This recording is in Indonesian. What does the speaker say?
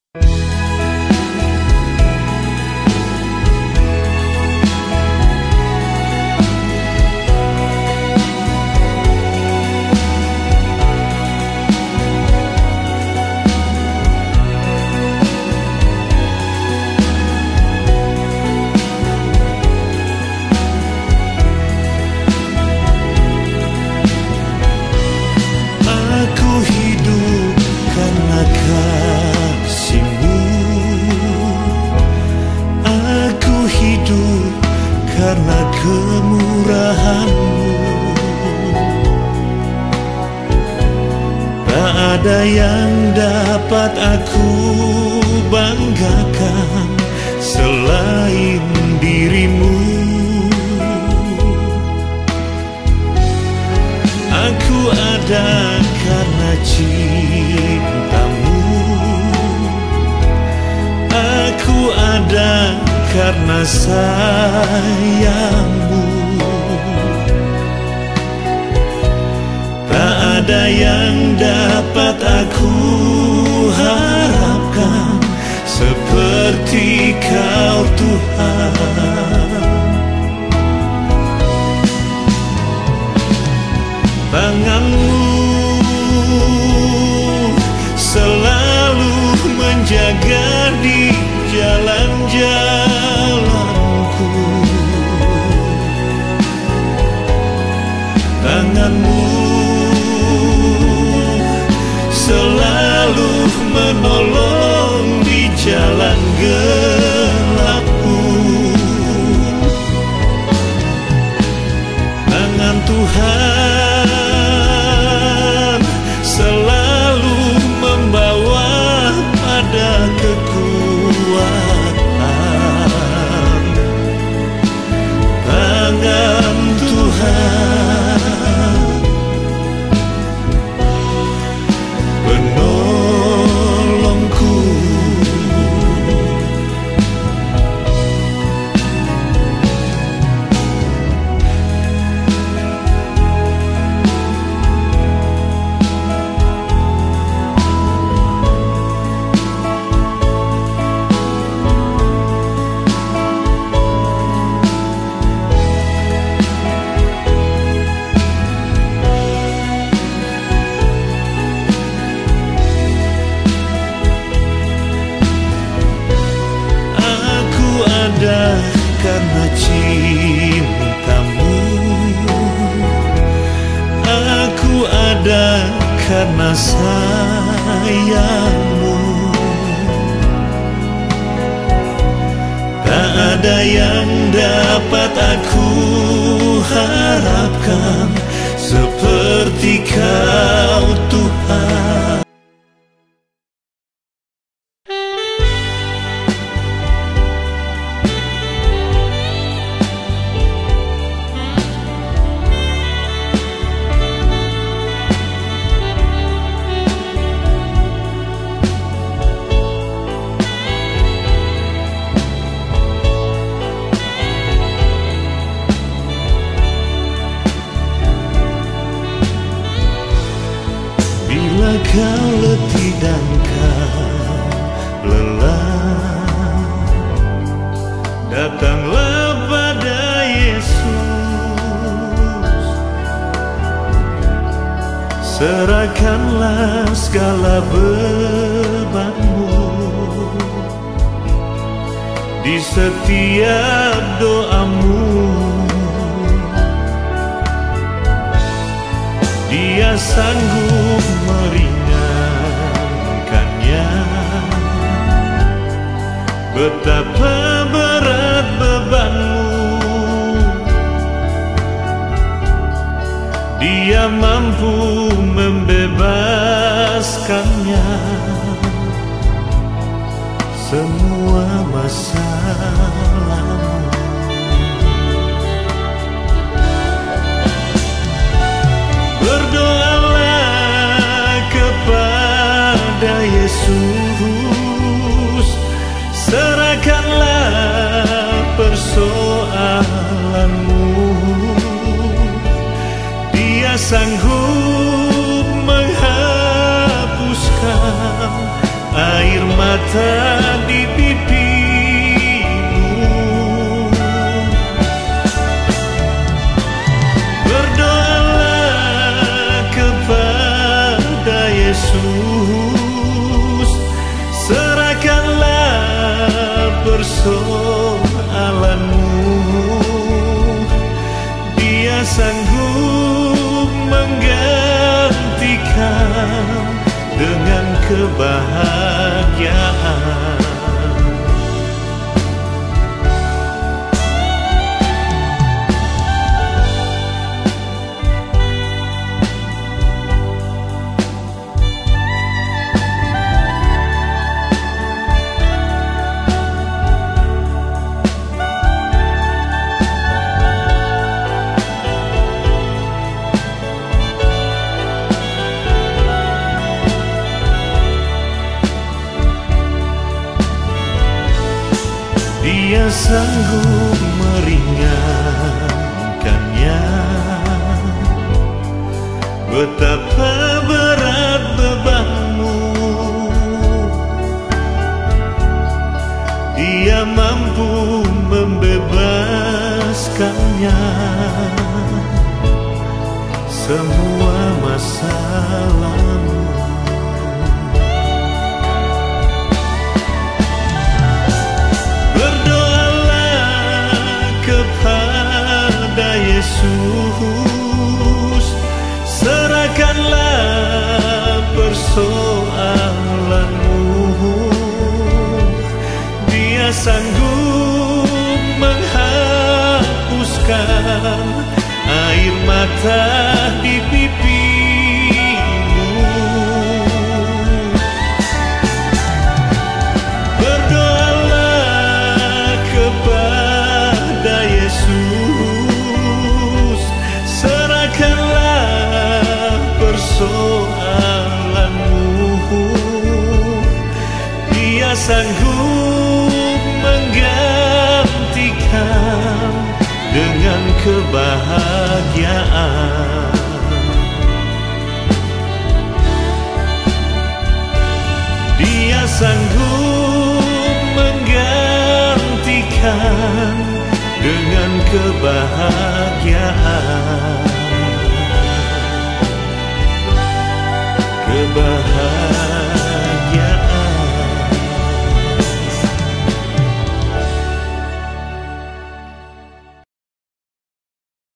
Karena kemurahan-Mu, tak ada yang dapat aku banggakan selain diri-Mu. Aku ada karena cinta-Mu, aku ada karena sayang-Mu. Tak ada yang dapat aku harapkan seperti Kau, Tuhan. Tangan-Mu selalu menjaga di jalan-jalanku. Tangan-Mu selalu menolong di jalan gelapku. Tangan Tuhan selalu membawa pada kekuatan. Tangan Tuhan penolongku. Karena cinta-Mu, aku ada karena sayang-Mu. Tak ada yang dapat aku harapkan seperti Kau, Tuhan. Bila kau letih dan kau lelah, datanglah pada Yesus. Serahkanlah segala bebanmu di setiap doamu. Dia sanggup meringankannya. Betapa berat bebanmu, Dia mampu membebaskannya. Semua masalahmu, berdoalah kepada Yesus. Serahkanlah persoalanmu. Dia sanggup menghapuskan air mata mata di pipimu. Berdoalah kepada Yesus, serahkanlah persoalanmu. Dia sanggup menggantikan dengan kebahagiaan. Dia sanggup meringankannya. Betapa berat bebanmu, Dia mampu membebaskannya. Semua masalahmu kepada Yesus, serahkanlah persoalanmu. Dia sanggup menghapuskan air mata di pipimu. Berdoalah kepada Yesus, serahkanlah persoalanmu. Dia sanggup menggantikan dengan kebahagiaan. Dia sanggup menggantikan dengan kebahagiaan.